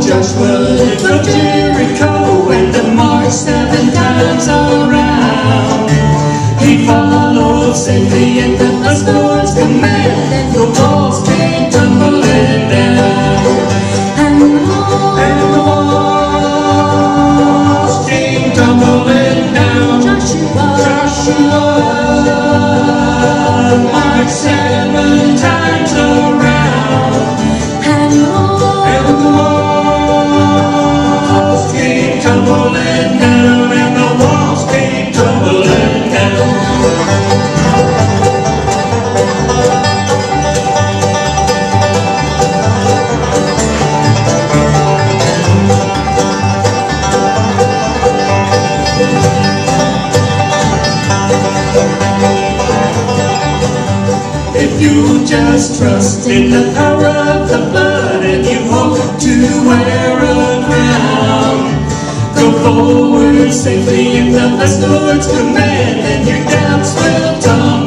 Joshua lived from Jericho and the march 7 times around. He followed safely in the Lord's command, and the walls came tumbling down. And the walls came tumbling down. Joshua marched 7 times around. And the walls came tumbling down. And the walls came tumbling down. If you just trust in the power of the blood and you hope to wear a crown, go forward safely in the Lord's command, and your doubts will tumble